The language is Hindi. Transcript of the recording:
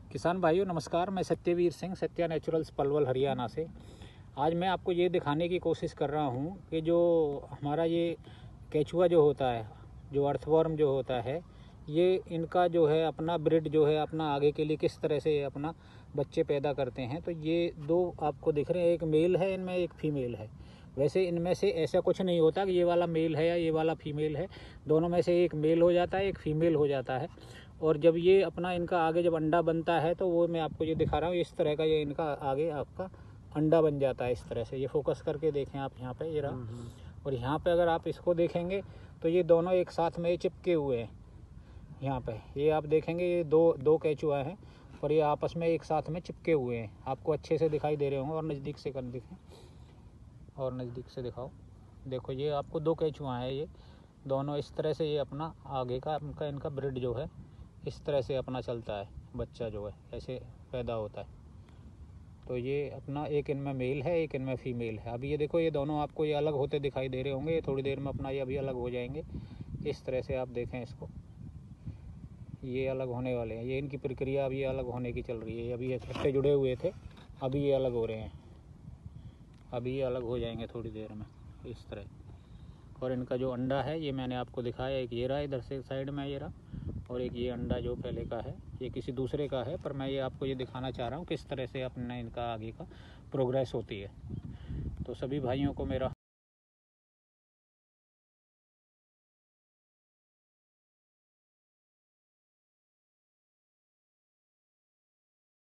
किसान भाइयों नमस्कार। मैं सत्यवीर सिंह सत्या नेचुरल्स पलवल हरियाणा से। आज मैं आपको ये दिखाने की कोशिश कर रहा हूँ कि जो हमारा ये केचुआ जो होता है, जो अर्थवर्म जो होता है, ये इनका जो है अपना ब्रीड जो है अपना आगे के लिए किस तरह से अपना बच्चे पैदा करते हैं। तो ये दो आपको दिख रहे हैं, एक मेल है इनमें, एक फीमेल है। वैसे इनमें से ऐसा कुछ नहीं होता कि ये वाला मेल है या ये वाला फीमेल है। दोनों में से एक मेल हो जाता है, एक फीमेल हो जाता है। और जब ये अपना इनका आगे जब अंडा बनता है तो वो मैं आपको ये दिखा रहा हूँ, इस तरह का ये इनका आगे आपका अंडा बन जाता है। इस तरह से ये फोकस करके देखें आप, यहाँ पे ये रहा। और यहाँ पे अगर आप इसको देखेंगे तो ये दोनों एक साथ में चिपके हुए हैं। यहाँ पे ये आप देखेंगे, ये दो केचुआ हैं और ये आपस में एक साथ में चिपके हुए हैं। आपको अच्छे से दिखाई दे रहे होंगे। और नज़दीक से कर दिखें, और नज़दीक से दिखाओ। देखो ये आपको दो केचुआ हैं, ये दोनों इस तरह से ये अपना आगे का इनका ब्रीड जो है इस तरह से अपना चलता है। बच्चा जो है ऐसे पैदा होता है। तो ये अपना एक इनमें मेल है, एक इनमें फीमेल है। अभी ये देखो, ये दोनों आपको ये अलग होते दिखाई दे रहे होंगे। ये थोड़ी देर में अपना ये अभी अलग हो जाएंगे। इस तरह से आप देखें इसको, ये अलग होने वाले हैं। ये इनकी प्रक्रिया अभी अलग होने की चल रही है। अभी इकट्ठे जुड़े हुए थे, अभी ये अलग हो रहे हैं। अभी ये अलग हो जाएंगे थोड़ी देर में इस तरह। और इनका जो अंडा है ये मैंने आपको दिखाया, एक ये रहा इधर से साइड में ये रहा, और एक ये अंडा जो पहले का है ये किसी दूसरे का है। पर मैं ये आपको ये दिखाना चाह रहा हूँ किस तरह से अपने इनका आगे का प्रोग्रेस होती है। तो सभी भाइयों को मेरा